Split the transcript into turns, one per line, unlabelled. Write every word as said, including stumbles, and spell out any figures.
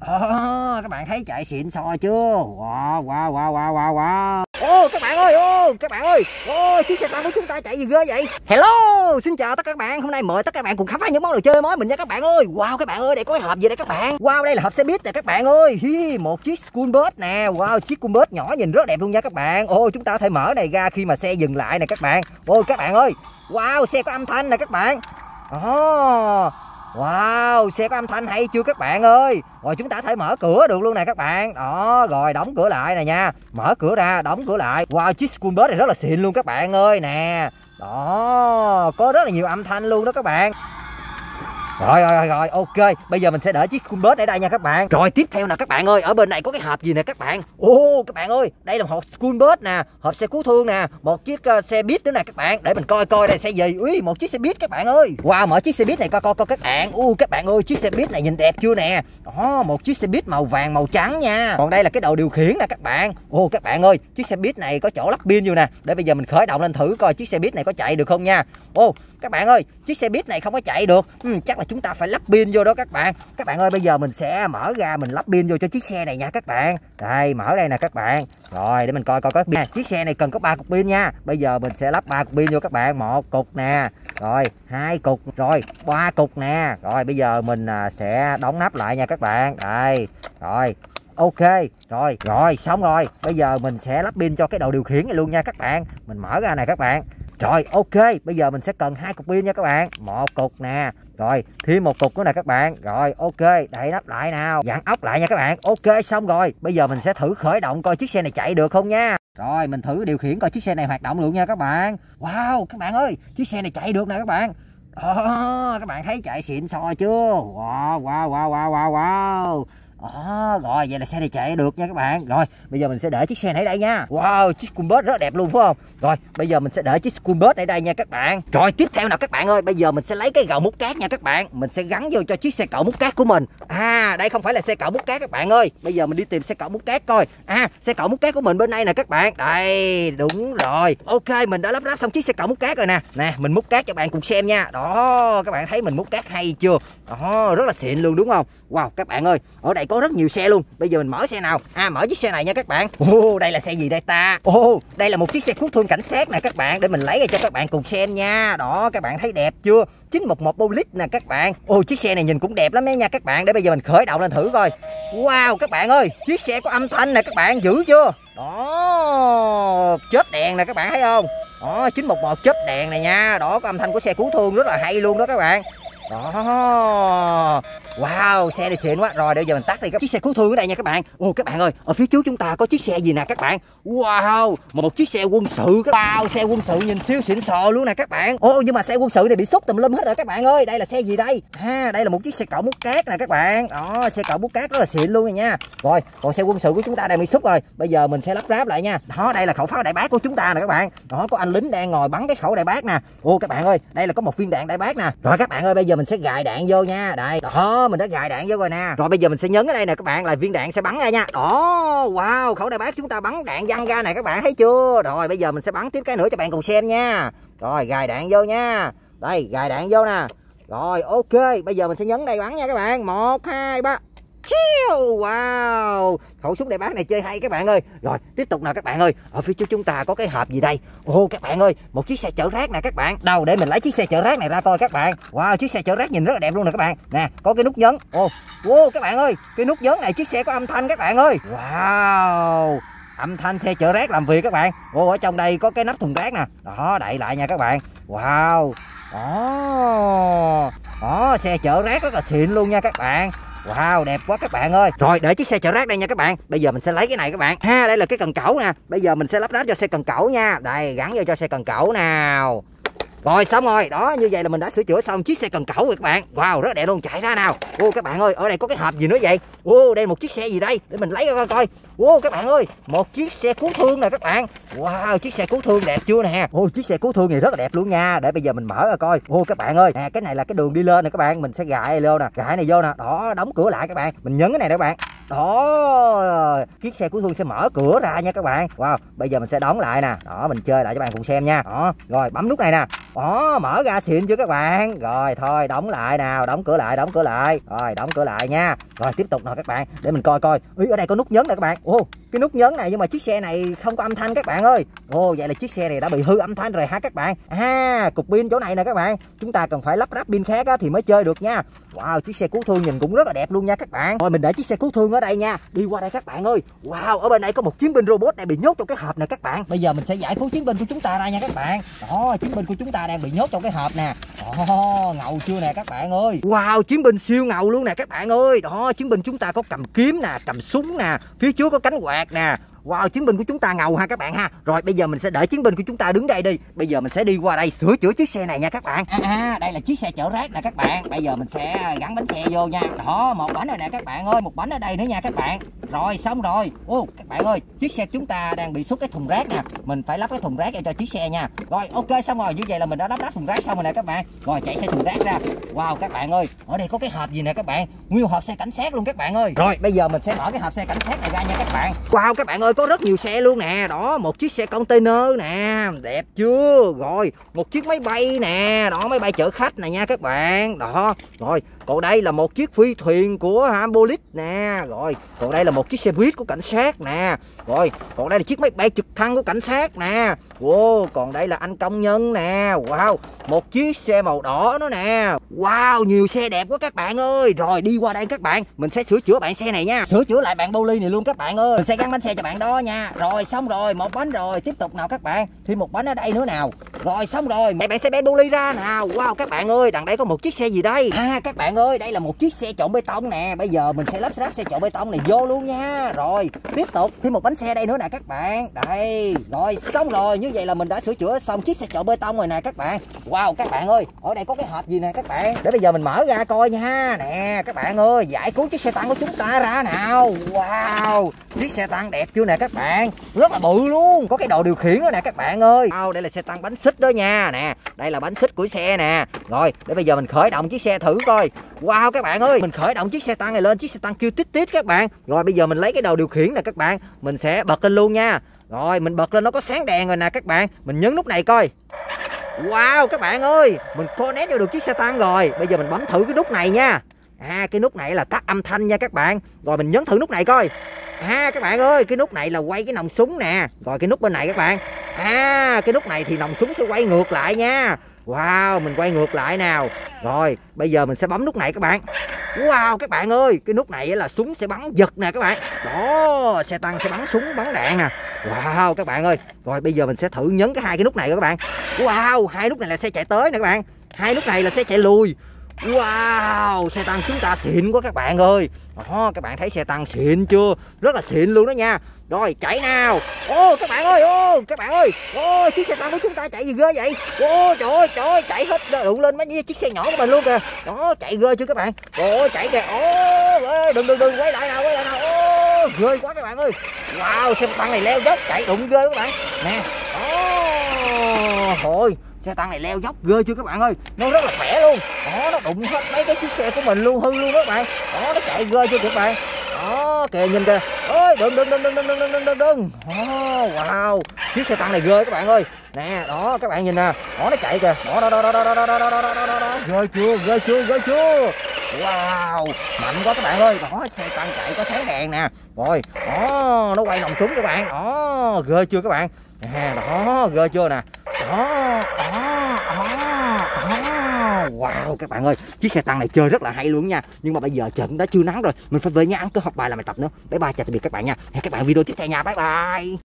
Đó, các bạn thấy chạy xịn sò chưa? Wow, wow, wow, wow, wow, wow. Ô, các bạn ơi, ô, các bạn ơi, ô, chiếc xe tăng của chúng ta chạy gì ghê vậy? Hello, xin chào tất cả các bạn. Hôm nay mời tất cả các bạn cùng khám phá những món đồ chơi mới mình nha các bạn ơi. Wow, các bạn ơi, đây có cái hộp gì đây các bạn? Wow, đây là hộp xe buýt nè các bạn ơi. Hi, một chiếc school bus nè. Wow, chiếc school bus nhỏ nhìn rất đẹp luôn nha các bạn. Ô, chúng ta có thể mở này ra khi mà xe dừng lại nè các bạn. Ô, các bạn ơi, wow, xe có âm thanh nè các bạn. Ồ, wow, xe có âm thanh hay chưa các bạn ơi? Rồi chúng ta có thể mở cửa được luôn nè các bạn. Đó, rồi đóng cửa lại nè nha. Mở cửa ra, đóng cửa lại. Wow, chiếc school bus này rất là xịn luôn các bạn ơi nè. Đó, có rất là nhiều âm thanh luôn đó các bạn. Rồi rồi rồi rồi, ok. Bây giờ mình sẽ để chiếc school bus ở đây nha các bạn. Rồi tiếp theo nè các bạn ơi, ở bên này có cái hộp gì nè các bạn. Ô các bạn ơi, đây là một hộp school bus nè, hộp xe cứu thương nè, một chiếc uh, xe buýt nữa nè các bạn. Để mình coi coi đây xe gì. Ui, một chiếc xe buýt các bạn ơi. Wow, mở chiếc xe buýt này coi coi coi các bạn. Ô các bạn ơi, chiếc xe buýt này nhìn đẹp chưa nè. Đó, một chiếc xe buýt màu vàng màu trắng nha. Còn đây là cái đầu điều khiển nè các bạn. Ô các bạn ơi, chiếc xe buýt này có chỗ lắp pin vô nè. Để bây giờ mình khởi động lên thử coi chiếc xe buýt này có chạy được không nha. Ô các bạn ơi, chiếc xe buýt này không có chạy được. Ừ, chắc là chúng ta phải lắp pin vô đó các bạn. Các bạn ơi, bây giờ mình sẽ mở ra mình lắp pin vô cho chiếc xe này nha các bạn. Đây, mở đây nè các bạn. Rồi để mình coi coi có pin. Chiếc xe này cần có ba cục pin nha. Bây giờ mình sẽ lắp ba cục pin vô các bạn. Một cục nè, rồi hai cục, rồi ba cục nè. Rồi bây giờ mình sẽ đóng nắp lại nha các bạn. Đây, rồi ok, rồi rồi xong rồi. Bây giờ mình sẽ lắp pin cho cái đầu điều khiển này luôn nha các bạn. Mình mở ra này các bạn. Rồi ok, bây giờ mình sẽ cần hai cục pin nha các bạn. Một cục nè, rồi thêm một cục nữa nè các bạn. Rồi ok, đậy nắp lại nào, dặn ốc lại nha các bạn. Ok, xong rồi. Bây giờ mình sẽ thử khởi động coi chiếc xe này chạy được không nha. Rồi mình thử điều khiển coi chiếc xe này hoạt động luôn nha các bạn. Wow, các bạn ơi, chiếc xe này chạy được nè các bạn. Đó, các bạn thấy chạy xịn sò chưa? Wow, wow, wow, wow, wow, wow. Đó, rồi vậy là xe này chạy được nha các bạn. Rồi bây giờ mình sẽ để chiếc xe này ở đây nha. Wow, chiếc school bus rất đẹp luôn phải không? Rồi bây giờ mình sẽ để chiếc school bus ở đây nha các bạn. Rồi tiếp theo nào các bạn ơi, bây giờ mình sẽ lấy cái gầu múc cát nha các bạn. Mình sẽ gắn vô cho chiếc xe cẩu múc cát của mình. À, đây không phải là xe cẩu múc cát các bạn ơi. Bây giờ mình đi tìm xe cẩu múc cát coi. À, xe cẩu múc cát của mình bên đây nè các bạn. Đây, đúng rồi. Ok, mình đã lắp ráp xong chiếc xe cẩu múc cát rồi nè. Nè, mình múc cát cho bạn cùng xem nha. Đó, các bạn thấy mình múc cát hay chưa? Đó, rất là xịn luôn đúng không? Wow, các bạn ơi, ở đây có rất nhiều xe luôn. Bây giờ mình mở xe nào? À, mở chiếc xe này nha các bạn. Ồ, đây là xe gì đây ta? Ồ, đây là một chiếc xe cứu thương cảnh sát nè các bạn. Để mình lấy ra cho các bạn cùng xem nha. Đó, các bạn thấy đẹp chưa? chín một một Police nè các bạn. Ồ, chiếc xe này nhìn cũng đẹp lắm đấy nha các bạn. Để bây giờ mình khởi động lên thử coi. Wow, các bạn ơi, chiếc xe có âm thanh nè các bạn, dữ chưa? Đó, chớp đèn nè các bạn thấy không? Đó, chín một một chớp đèn này nha. Đó, có âm thanh của xe cứu thương rất là hay luôn đó các bạn. Đó, wow, xe này xịn quá. Rồi bây giờ mình tắt đi các chiếc xe cứu thương ở đây nha các bạn. Ồ các bạn ơi, ở phía trước chúng ta có chiếc xe gì nè các bạn. Wow, một chiếc xe quân sự. Wow, xe quân sự nhìn siêu xịn sò luôn nè các bạn. Ồ nhưng mà xe quân sự này bị xúc tùm lum hết rồi các bạn ơi. Đây là xe gì đây? Ha, đây là một chiếc xe cẩu múc cát nè các bạn. Đó, xe cẩu múc cát rất là xịn luôn rồi nha. Rồi, còn xe quân sự của chúng ta đang bị xúc rồi. Bây giờ mình sẽ lắp ráp lại nha. Đó, đây là khẩu pháo đại bác của chúng ta nè các bạn. Đó, có anh lính đang ngồi bắn cái khẩu đại bác nè. Ồ các bạn ơi, đây là có một viên đạn đại bác nè. Rồi các bạn ơi, bây giờ mình sẽ gài đạn vô nha. Đây, đó, mình đã gài đạn vô rồi nè. Rồi bây giờ mình sẽ nhấn ở đây nè các bạn, là viên đạn sẽ bắn ra nha. Đó, wow, khẩu đại bác chúng ta bắn đạn văng ra này các bạn thấy chưa? Rồi bây giờ mình sẽ bắn tiếp cái nữa cho bạn cùng xem nha. Rồi gài đạn vô nha. Đây, gài đạn vô nè. Rồi ok, bây giờ mình sẽ nhấn đây bắn nha các bạn. Một hai ba. Wow, khẩu súng đại bác này chơi hay các bạn ơi. Rồi tiếp tục nào các bạn ơi, ở phía trước chúng ta có cái hộp gì đây? Ồ các bạn ơi, một chiếc xe chở rác nè các bạn. Đâu để mình lấy chiếc xe chở rác này ra coi các bạn. Wow, chiếc xe chở rác nhìn rất là đẹp luôn nè các bạn. Nè, có cái nút nhấn. Ồ, wow, các bạn ơi, cái nút nhấn này chiếc xe có âm thanh các bạn ơi. Wow, âm thanh xe chở rác làm việc các bạn. Ồ, ở trong đây có cái nắp thùng rác nè. Đó, đậy lại nha các bạn. Wow, đó, đó, xe chở rác rất là xịn luôn nha các bạn. Wow, đẹp quá các bạn ơi. Rồi để chiếc xe chở rác đây nha các bạn. Bây giờ mình sẽ lấy cái này các bạn. Ha, đây là cái cần cẩu nè. Bây giờ mình sẽ lắp ráp cho xe cần cẩu nha. Đây, gắn vô cho xe cần cẩu nào. Rồi xong rồi, đó như vậy là mình đã sửa chữa xong chiếc xe cần cẩu rồi các bạn. Wow, rất đẹp luôn, chạy ra nào. Ô các bạn ơi, ở đây có cái hộp gì nữa vậy? Ô, đây một chiếc xe gì đây? Để mình lấy ra coi coi. Ô các bạn ơi, một chiếc xe cứu thương nè các bạn. Wow, chiếc xe cứu thương đẹp chưa nè. Ô, chiếc xe cứu thương này rất là đẹp luôn nha. Để bây giờ mình mở ra coi. Ô các bạn ơi, nè cái này là cái đường đi lên nè các bạn. Mình sẽ gài lên nè, gài này vô nè. Đó, đóng cửa lại các bạn. Mình nhấn cái này nè các bạn. Đó, chiếc xe cứu thương sẽ mở cửa ra nha các bạn. Wow, bây giờ mình sẽ đóng lại nè. Đó, mình chơi lại cho bạn cùng xem nha. Đó, rồi bấm nút này nè. Đó, mở ra xịn chưa các bạn. Rồi thôi đóng lại nào, đóng cửa lại, đóng cửa lại. Rồi đóng cửa lại nha. Rồi tiếp tục nào các bạn, để mình coi coi. Ý, ở đây có nút nhấn nè các bạn. Ô, cái nút nhấn này nhưng mà chiếc xe này không có âm thanh các bạn ơi. Ồ, vậy là chiếc xe này đã bị hư âm thanh rồi hả các bạn? À, cục pin chỗ này nè các bạn. Chúng ta cần phải lắp ráp pin khác á, thì mới chơi được nha. Wow, chiếc xe cứu thương nhìn cũng rất là đẹp luôn nha các bạn. Rồi mình để chiếc xe cứu thương ở đây nha. Đi qua đây các bạn ơi. Wow, ở bên đây có một chiến binh robot này bị nhốt trong cái hộp này các bạn. Bây giờ mình sẽ giải cứu chiến binh của chúng ta ra nha các bạn. Đó, chiến binh của chúng ta đang bị nhốt trong cái hộp nè. Đó, ngầu chưa nè các bạn ơi. Wow, chiến binh siêu ngầu luôn nè các bạn ơi. Đó, chiến binh chúng ta có cầm kiếm nè, cầm súng nè, phía trước có cánh quạt nè. Wow, chiến binh của chúng ta ngầu ha các bạn ha. Rồi bây giờ mình sẽ để chiến binh của chúng ta đứng đây đi. Bây giờ mình sẽ đi qua đây sửa chữa chiếc xe này nha các bạn. À, à đây là chiếc xe chở rác nè các bạn. Bây giờ mình sẽ gắn bánh xe vô nha. Đó, một bánh rồi nè các bạn ơi, một bánh ở đây nữa nha các bạn. Rồi xong rồi. Ô các bạn ơi, chiếc xe chúng ta đang bị xúc cái thùng rác nè. Mình phải lắp cái thùng rác cho chiếc xe nha. Rồi ok xong rồi, như vậy là mình đã lắp ráp thùng rác xong rồi nè các bạn. Rồi chạy xe thùng rác ra. Wow các bạn ơi, ở đây có cái hộp gì nè các bạn. Nguyên hộp xe cảnh sát luôn các bạn ơi. Rồi bây giờ mình sẽ mở cái hộp xe cảnh sát này ra nha các bạn. Wow các bạn ơi, có rất nhiều xe luôn nè. Đó, một chiếc xe container nè, đẹp chưa. Rồi một chiếc máy bay nè, đó máy bay chở khách này nha các bạn. Đó, rồi còn đây là một chiếc phi thuyền của hả Police nè. Rồi còn đây là một chiếc xe buýt của cảnh sát nè. Rồi còn đây là chiếc máy bay trực thăng của cảnh sát nè. Wow, còn đây là anh công nhân nè. Wow, một chiếc xe màu đỏ nữa nè. Wow, nhiều xe đẹp quá các bạn ơi. Rồi đi qua đây các bạn, mình sẽ sửa chữa bạn xe này nha. Sửa chữa lại bạn Poli này luôn các bạn ơi. Mình sẽ gắn bánh xe cho bạn đó nha. Rồi xong rồi, một bánh rồi, tiếp tục nào các bạn. Thêm một bánh ở đây nữa nào. Rồi xong rồi, mẹ bạn sẽ bén Poli ra nào. Wow các bạn ơi, đằng đây có một chiếc xe gì đây? À các bạn ơi, đây là một chiếc xe trộn bê tông nè. Bây giờ mình sẽ lắp ráp xe trộn bê tông này vô luôn nha. Rồi tiếp tục thêm một bánh xe đây nữa nè các bạn. Đây, rồi xong rồi, như vậy là mình đã sửa chữa xong chiếc xe trộn bê tông rồi nè các bạn. Wow các bạn ơi, ở đây có cái hộp gì nè các bạn. Để bây giờ mình mở ra coi nha. Nè các bạn ơi, giải cứu chiếc xe tăng của chúng ta ra nào. Wow, chiếc xe tăng đẹp chưa nè các bạn. Rất là bự luôn, có cái đồ điều khiển nữa nè các bạn ơi. Wow, đây là xe tăng bánh xích đó nha. Nè, đây là bánh xích của xe nè. Rồi, để bây giờ mình khởi động chiếc xe thử coi. Wow các bạn ơi, mình khởi động chiếc xe tăng này lên, chiếc xe tăng kêu tít tít các bạn. Rồi bây giờ mình lấy cái đầu điều khiển nè các bạn, mình sẽ bật lên luôn nha. Rồi mình bật lên nó có sáng đèn rồi nè các bạn. Mình nhấn nút này coi. Wow các bạn ơi, mình connect vô được chiếc xe tăng rồi. Bây giờ mình bấm thử cái nút này nha. À cái nút này là tắt âm thanh nha các bạn. Rồi mình nhấn thử nút này coi. À các bạn ơi, cái nút này là quay cái nòng súng nè. Rồi cái nút bên này các bạn. À cái nút này thì nòng súng sẽ quay ngược lại nha. Wow, mình quay ngược lại nào. Rồi bây giờ mình sẽ bấm nút này các bạn. Wow các bạn ơi, cái nút này là súng sẽ bắn giật nè các bạn. Đó, xe tăng sẽ bắn súng bắn đạn nè. Wow các bạn ơi. Rồi bây giờ mình sẽ thử nhấn cái hai cái nút này các bạn. Wow, hai nút này là xe chạy tới nè các bạn. Hai nút này là xe chạy lùi. Wow, xe tăng chúng ta xịn quá các bạn ơi. Đó, các bạn thấy xe tăng xịn chưa? Rất là xịn luôn đó nha. Rồi chạy nào. Ô các bạn ơi, ô các bạn ơi. Ô chiếc xe tăng của chúng ta chạy gì ghê vậy? Ô trời ơi, trời ơi, chạy hết đụng lên mấy chiếc xe nhỏ của mình luôn kìa. Đó, chạy ghê chưa các bạn? Ôi chạy kìa. Ô đừng đừng đừng quay lại nào, quay lại nào. Ô ghê quá các bạn ơi. Wow, xe tăng này leo dốc chạy đụng ghê các bạn. Nè. Đó. Thôi, xe tăng này leo dốc ghê chưa các bạn ơi. Nó rất là khỏe luôn. Đó, nó đụng hết mấy cái chiếc xe của mình luôn, hư luôn các bạn. Đó, nó chạy ghê chưa các bạn. Đó kìa, nhìn kìa. Ôi đừng đừng đừng đừng đừng đừng đừng đừng đừng. Wow, chiếc xe tăng này ghê các bạn ơi. Nè, đó các bạn nhìn nè. Đó nó chạy kìa. Đó đó đó đó đó đó đó đó đó đó đó. Ghê chưa, ghê chưa, ghê chưa. Wow, mạnh quá các bạn ơi. Đó xe tăng chạy có sáng đèn nè. Rồi, đó nó quay nòng súng các bạn. Đó, ghê chưa các bạn. Nè, đó ghê chưa nè. Đó, đó, đó, đó. Wow các bạn ơi, chiếc xe tăng này chơi rất là hay luôn nha. Nhưng mà bây giờ trận đã chưa nắng rồi, mình phải về nhà ăn cơm học bài làm bài tập nữa. Bye bye, chào tạm biệt các bạn nha. Hẹn các bạn video tiếp theo nha. Bye bye.